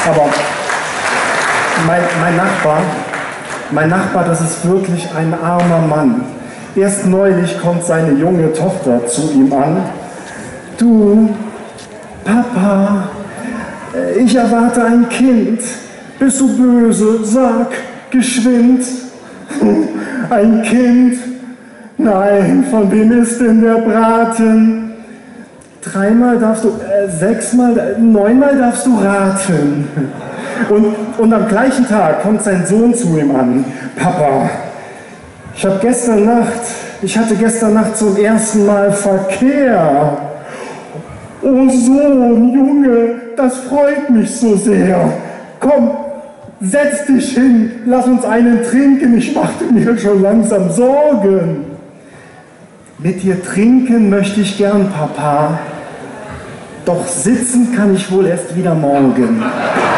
Aber mein Nachbar, das ist wirklich ein armer Mann. Erst neulich kommt seine junge Tochter zu ihm an. Du, Papa, ich erwarte ein Kind. Bist du böse? Sag, geschwind. Ein Kind? Nein, von wem ist denn der Braten? 3-mal darfst du, 6-mal, 9-mal darfst du raten. Und am gleichen Tag kommt sein Sohn zu ihm an. Papa, ich hatte gestern Nacht zum ersten Mal Verkehr. Oh Sohn, Junge, das freut mich so sehr. Komm, setz dich hin, lass uns einen trinken, ich machte mir schon langsam Sorgen. Mit dir trinken möchte ich gern, Papa, doch sitzen kann ich wohl erst wieder morgen.